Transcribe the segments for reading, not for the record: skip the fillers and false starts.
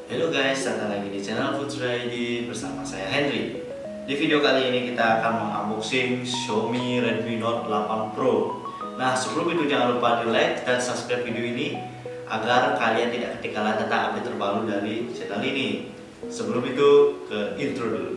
Halo guys, datang lagi di channel Futsura ID bersama saya Henry. Di video kali ini kita akan mengunboxing Xiaomi Redmi Note 8 Pro. Nah, sebelum itu jangan lupa di like dan subscribe video ini agar kalian tidak ketinggalan tentang update terbaru dari channel ini. Sebelum itu, ke intro dulu.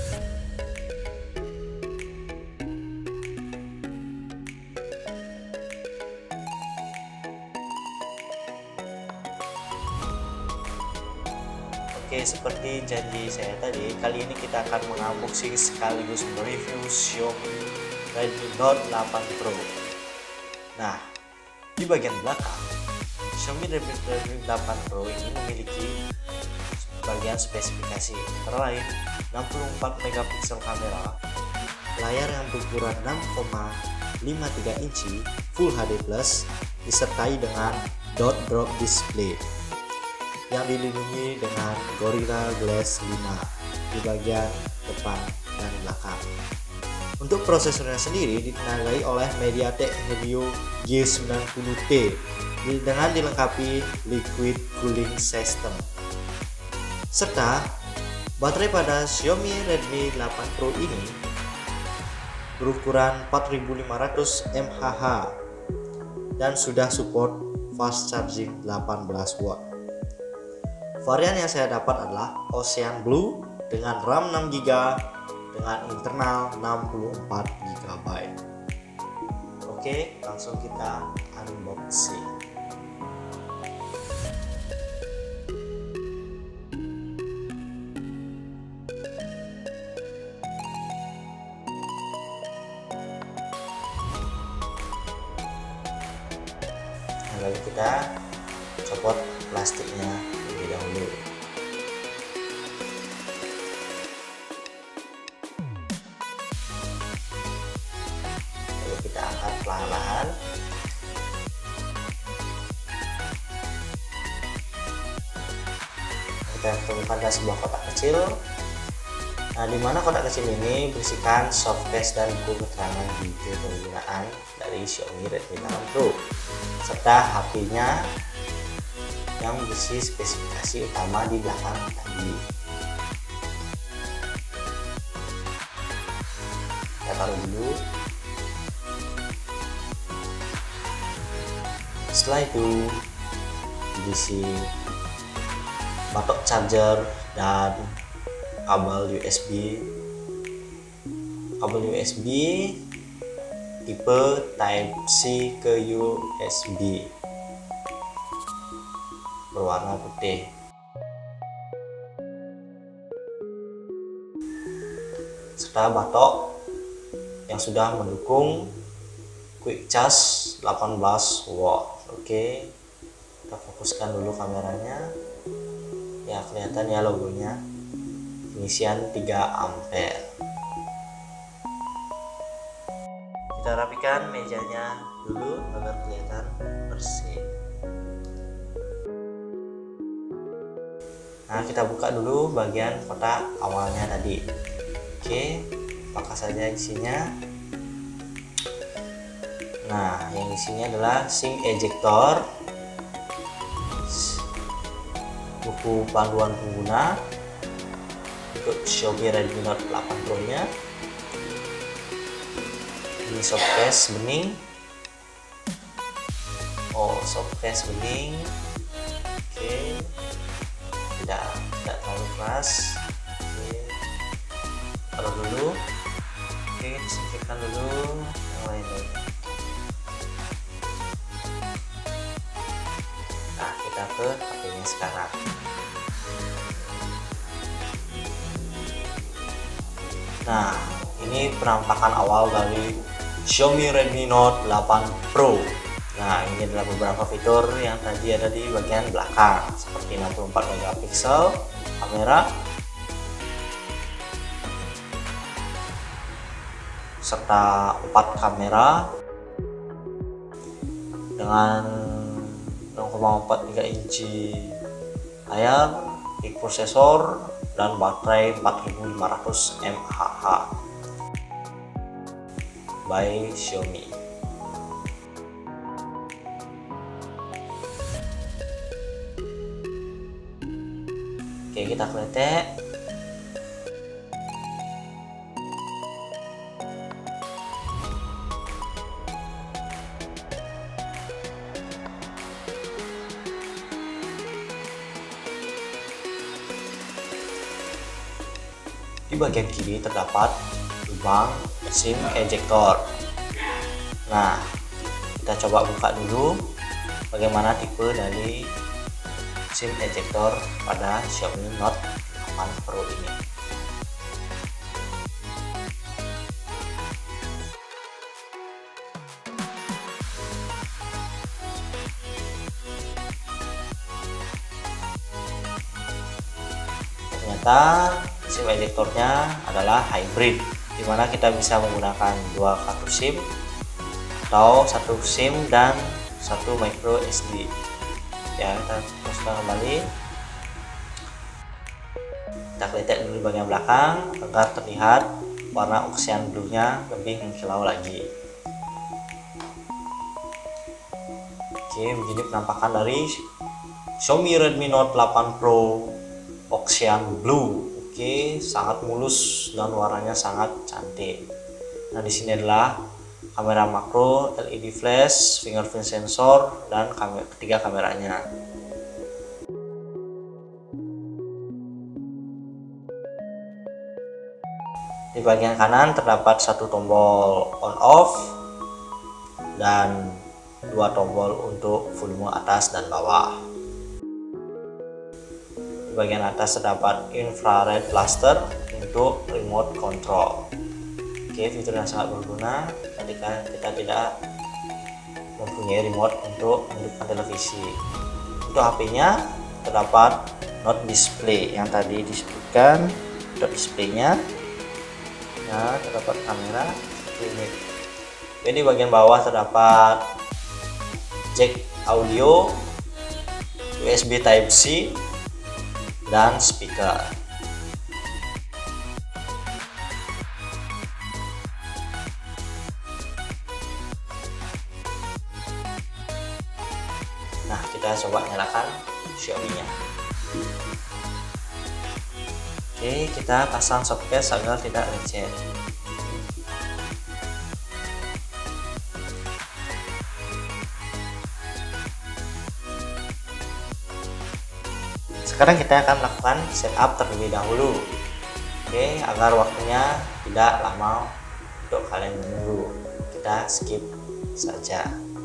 Oke, seperti janji saya tadi, kali ini kita akan mengunboxing sekaligus mereview Xiaomi Redmi Note 8 Pro. Nah, di bagian belakang, Xiaomi Redmi 8 Pro ini memiliki bagian spesifikasi antara lain 64 megapiksel kamera, layar yang berukuran 6,53 inci Full HD+, disertai dengan dot drop display yang dilindungi dengan Gorilla Glass 5 di bagian depan dan belakang. Untuk prosesornya sendiri ditenagai oleh MediaTek Helio G90T dengan dilengkapi liquid cooling system. Serta baterai pada Xiaomi Redmi 8 Pro ini berukuran 4500 mAh dan sudah support fast charging 18 watt. Varian yang saya dapat adalah Ocean Blue dengan RAM 6GB dengan internal 64 GB. Oke, langsung kita unboxing. Lalu kita copot plastiknya terlebih dahulu. Lalu kita angkat perlahan-lahan. Kita temukan ada sebuah kotak kecil. Nah, di mana kotak kecil ini berisikan softcase dan buku keterangan detail penggunaan dari Xiaomi Redmi 8 Pro serta HP-nya yang berisi spesifikasi utama di belakang tadi. Kita taruh dulu. Setelah itu diisi batok charger dan kabel USB tipe Type C ke USB berwarna putih. Serta batok yang sudah mendukung quick charge 18 watt. Oke, kita fokuskan dulu kameranya. Ya, kelihatan ya logonya. Pengisian 3 ampere. Kita rapikan mejanya dulu agar kelihatan bersih. Nah, kita buka dulu bagian kotak awalnya tadi. Oke, apa saja isinya? Nah, yang isinya adalah SIM ejector, buku panduan pengguna untuk Xiaomi Redmi Note 8 Pro nya. Ini softcase bening. Oh, softcase bening. Oke, tidak terlalu keras. Oke, taruh dulu. Oke, singkirkan dulu yang lainnya. Nah, kita ke HP-nya sekarang. Nah, ini penampakan awal dari Xiaomi Redmi Note 8 Pro. Nah, ini adalah beberapa fitur yang tadi ada di bagian belakang, seperti 64 megapiksel kamera, serta 4 kamera dengan 0,43 inci layar, big prosesor, dan baterai 4500 mAh by Xiaomi. Oke, kita kletek. Di bagian kiri terdapat lubang SIM ejector. Nah, kita coba buka dulu bagaimana tipe dari SIM ejector pada Xiaomi Note 8 Pro ini. Ternyata SIM ejectornya adalah hybrid, dimana kita bisa menggunakan dua kartu SIM atau satu SIM dan satu micro SD. Ya, kita teruskan kembali. Kita kletek dulu di bagian belakang agar terlihat warna ocean blue-nya lebih mengkilau lagi. Oke, begini penampakan dari Xiaomi Redmi Note 8 Pro Ocean Blue. Oke, sangat mulus dan warnanya sangat cantik. Nah, di sini adalah kamera makro, LED flash, fingerprint sensor, dan ketiga kameranya. Di bagian kanan terdapat satu tombol on off dan dua tombol untuk volume atas dan bawah. Di bagian atas terdapat infrared cluster untuk remote control. Oke, fitur yang sangat berguna ketika kita tidak mempunyai remote untuk menghidupkan televisi. Untuk HP-nya terdapat Note display yang tadi disebutkan, Note display-nya. Nah, terdapat kamera seperti ini. Jadi di bagian bawah terdapat jack audio, USB Type-C, dan speaker. Nah, kita coba nyalakan Xiaomi-nya. Oke, kita pasang softcase agar tidak lecet. Sekarang kita akan melakukan setup terlebih dahulu. Oke, agar waktunya tidak lama untuk kalian menunggu, kita skip saja.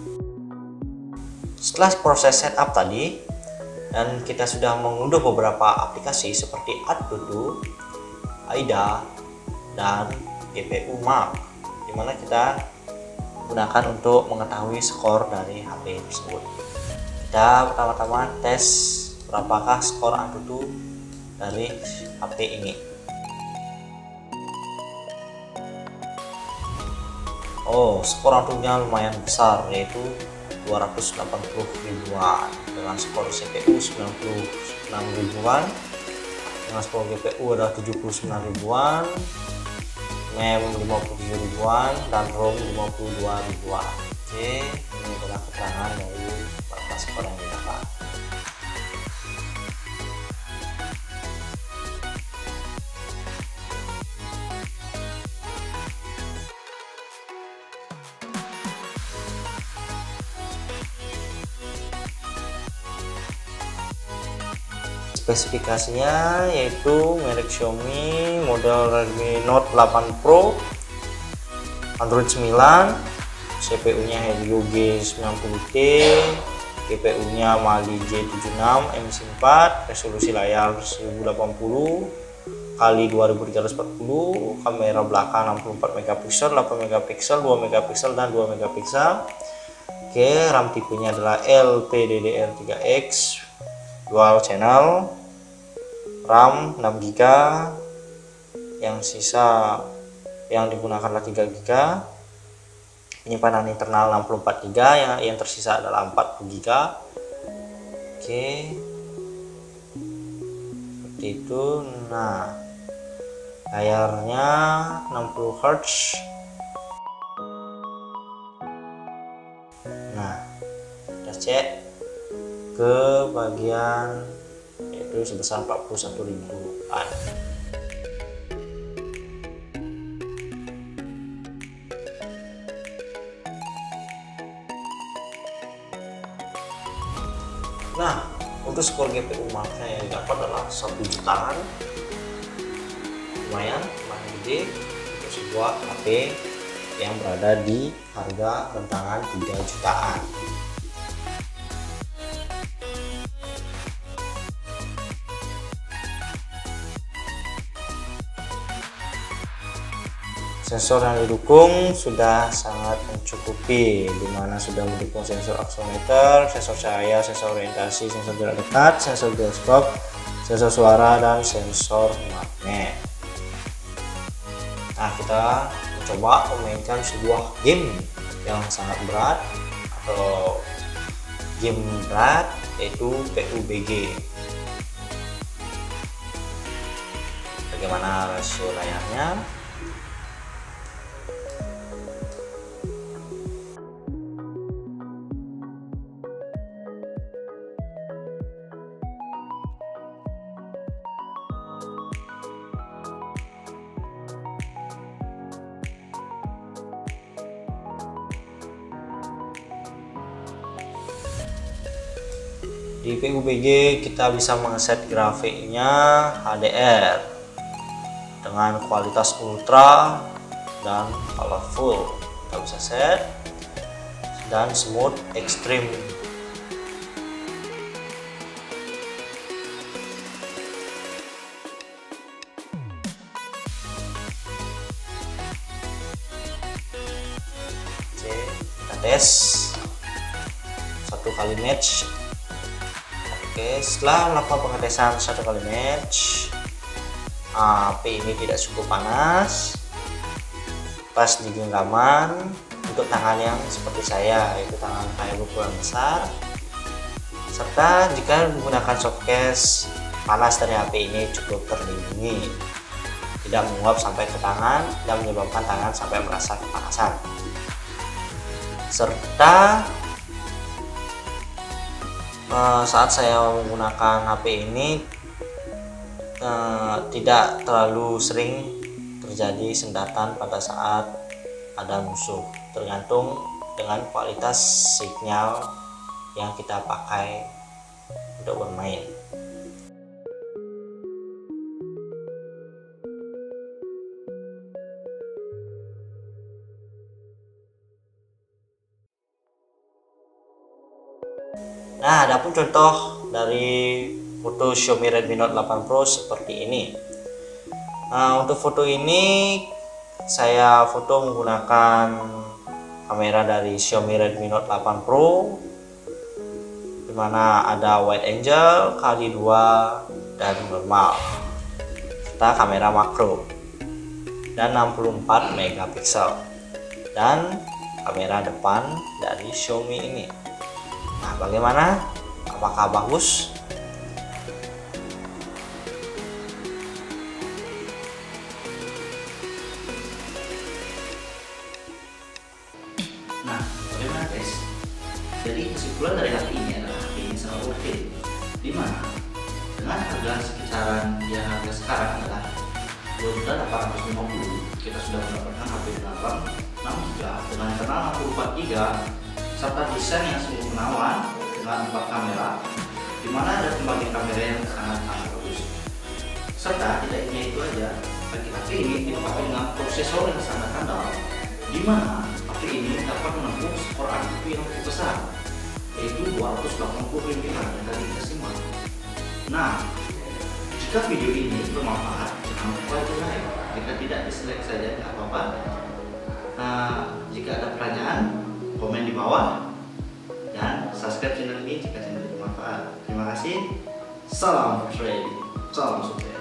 Setelah proses setup tadi dan kita sudah mengunduh beberapa aplikasi seperti AdToTo, AIDA, dan GPU Map, dimana kita gunakan untuk mengetahui skor dari HP tersebut. Kita pertama-tama tes berapakah skor AdToTo dari HP ini. Oh, skor AdToTo-nya lumayan besar, yaitu 280 ribuan, dengan skor CPU 96 ribuan, dengan skor GPU adalah 79 ribuan, RAM 57 ribuan, dan ROM 52 ribuan. Oke, ini adalah keterangan dari berapa skor yang didapat. Spesifikasinya yaitu merek Xiaomi, model Redmi Note 8 Pro, Android 9, CPU-nya Helio G90T, GPU-nya Mali J76 MC4, resolusi layar 1080 kali 2340, kamera belakang 64 megapiksel, 8 megapiksel, 2 megapiksel, dan 2 megapiksel. Oke, RAM tipenya adalah LPDDR3X dual channel, RAM 6GB, yang sisa yang digunakan adalah 3GB, penyimpanan internal 64GB, yang tersisa adalah 40GB. Oke, seperti itu. Nah, layarnya 60 Hz. Nah, kita cek ke bagian itu sebesar 41.000-an. Nah, untuk skor GPU Max yang didapat adalah 1 jutaan, lumayan gede untuk sebuah HP yang berada di harga rentangan 3 jutaan. Sensor yang didukung sudah sangat mencukupi, dimana sudah mendukung sensor akselometer, sensor cahaya, sensor orientasi, sensor jarak dekat, sensor gyroscope, sensor suara, dan sensor magnet. Nah, kita mencoba memainkan sebuah game yang sangat berat atau game berat, yaitu PUBG. Bagaimana rasio layarnya? Di PUBG kita bisa mengeset grafiknya HDR dengan kualitas ultra dan colorful. Kita bisa set dan smooth extreme. Oke, kita tes 1 kali match. Oke, setelah melakukan pengetesan 1 kali match, HP ini tidak cukup panas pas di genggaman. Untuk tangan yang seperti saya, yaitu tangan saya berukuran besar, serta jika menggunakan softcase, panas dari HP ini cukup terlindungi, tidak menguap sampai ke tangan dan menyebabkan tangan sampai merasa kepanasan. Serta saat saya menggunakan HP ini tidak terlalu sering terjadi sendatan pada saat ada musuh, tergantung dengan kualitas sinyal yang kita pakai untuk bermain. Nah, ada pun contoh dari foto Xiaomi Redmi Note 8 Pro seperti ini. Nah, untuk foto ini saya foto menggunakan kamera dari Xiaomi Redmi Note 8 Pro, dimana ada wide angle, kali 2, dan normal, serta kamera makro dan 64 megapiksel, dan kamera depan dari Xiaomi ini. Nah, bagaimana? Apakah bagus? Nah, bagaimana guys? Jadi kesimpulan dari HP ini adalah HP ini sangat worth it. Dimana dengan harga sekitaran harga sekarang adalah 2.850, kita sudah mendapatkan HP belakang 6 GB dengan internal 64 GB serta desain yang sungguh menawan dengan 4 kamera, dimana ada pembagian kamera yang sangat bagus. Serta tidak hanya itu aja, bagi HP ini dilengkapi dengan prosesor yang sangat handal, dimana HP ini dapat menempuh skor ADP yang cukup besar, yaitu 280 pimpinan yang tadi kita simak. Nah, jika video ini bermanfaat, jangan lupa di like. Jika tidak, dislike saja, nggak apa-apa. Jika ada pertanyaan, komen di bawah dan subscribe channel ini jika channel ini bermanfaat. Terima kasih. Salam trading, salam sukses.